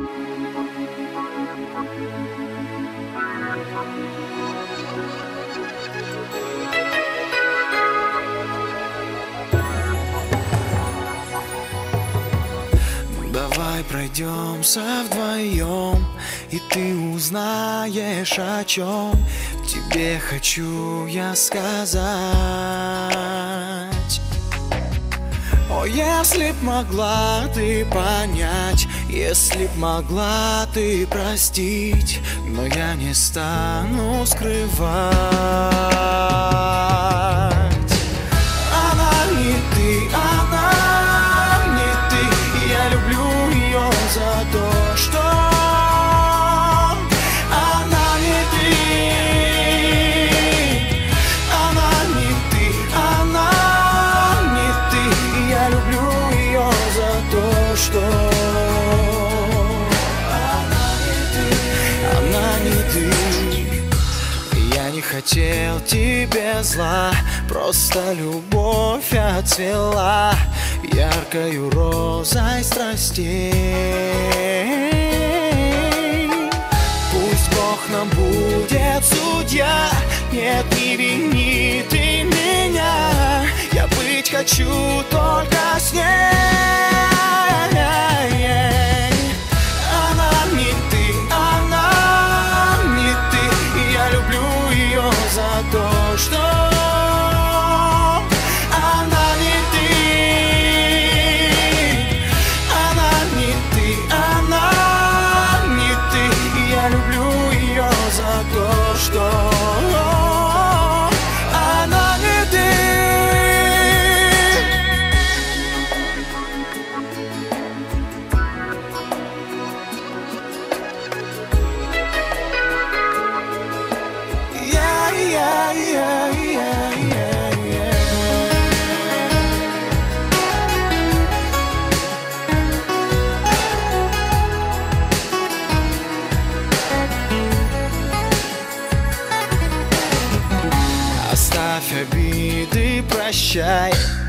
Давай пройдемся вдвоем, и ты узнаешь, о чем тебе хочу я сказать. О, если б могла ты понять, если б могла ты простить, но я не стану скрывать. Она не ты, она не ты, и я люблю ее за то, что она не ты. Она не ты, она не ты, и я люблю ее за то, что она не ты. Я не хотел тебе зла, просто любовь отцвела яркою розой страстей. Пусть Бог нам будет судья, нет, не вини ты меня, я быть хочу только с ней. Она не ты, она не ты, и я люблю ее за то, что она не ты. Она не ты, она не ты, и я люблю ее за то, что она не ты. Оставь обиды, прощай,